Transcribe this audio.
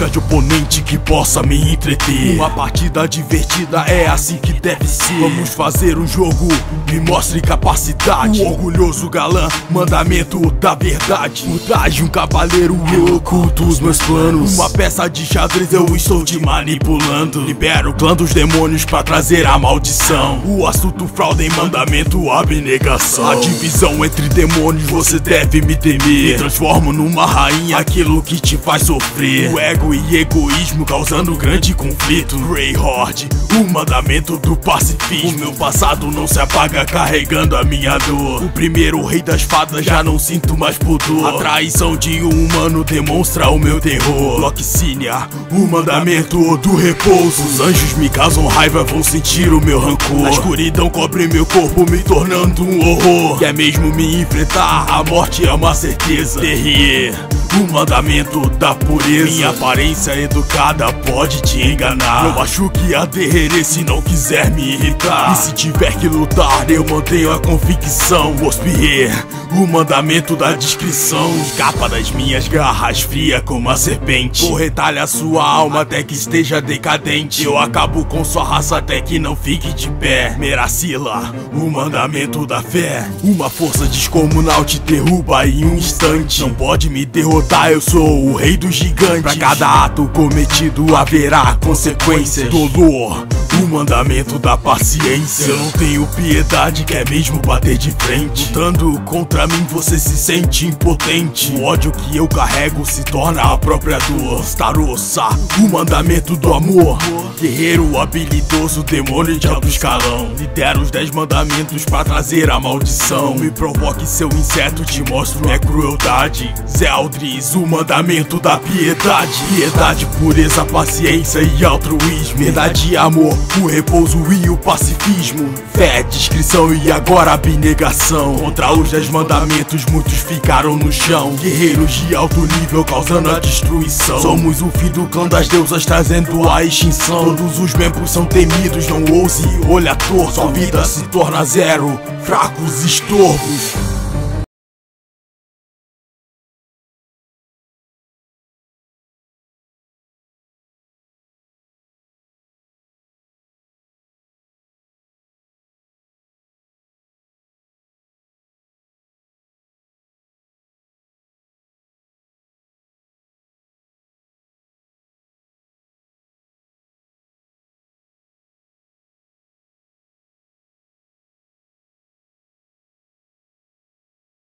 busca de oponente que possa me entreter. Uma partida divertida é assim que deve ser. Vamos fazer um jogo, me mostre capacidade. O orgulhoso galã, mandamento da verdade. Por trás de um cavaleiro eu oculto os meus planos. Uma peça de xadrez eu estou te manipulando. Libero o clã dos demônios pra trazer a maldição. O assunto fraude em mandamento, abnegação. A divisão entre demônios você deve me temer. Me transformo numa rainha, aquilo que te faz sofrer. O ego e egoísmo causando grande conflito. Greyhord, o mandamento do pacifismo. O meu passado não se apaga carregando a minha dor. O primeiro rei das fadas já não sinto mais pudor. A traição de um humano demonstra o meu terror. Loxínia, o mandamento do repouso. Os anjos me causam raiva, vão sentir o meu rancor. A escuridão cobre meu corpo, me tornando um horror. Quer mesmo me enfrentar? A morte é uma certeza. Terrier, o mandamento da pureza. Minha aparência educada pode te enganar. Não machuque a Derrere se não quiser me irritar. E se tiver que lutar, eu mantenho a convicção. Ospier, o mandamento da discrição. Escapa das minhas garras, fria como a serpente. Vou retalhar sua alma até que esteja decadente. Eu acabo com sua raça até que não fique de pé. Meracila, o mandamento da fé. Uma força descomunal te derruba em um instante. Não pode me derrotar, eu sou o rei dos gigantes. Pra cada ato cometido haverá consequências. Dolor, o mandamento da paciência. Eu não tenho piedade, quer mesmo bater de frente. Lutando contra mim você se sente impotente. O ódio que eu carrego se torna a própria dor. Starossa, o mandamento do amor. Guerreiro habilidoso, demônio de alto escalão. Lidera os 10 mandamentos pra trazer a maldição. Me provoque seu inseto, te mostro minha crueldade. Zeldris, o mandamento da piedade. Piedade, pureza, paciência e altruísmo. Verdade e amor, o repouso e o pacifismo. Fé, discrição e agora abnegação. Contra os 10 mandamentos muitos ficaram no chão. Guerreiros de alto nível causando a destruição. Somos o fim do clã das deusas trazendo a extinção. Todos os membros são temidos, não ouse olhar torto. Sua vida se torna zero, fracos estorbos.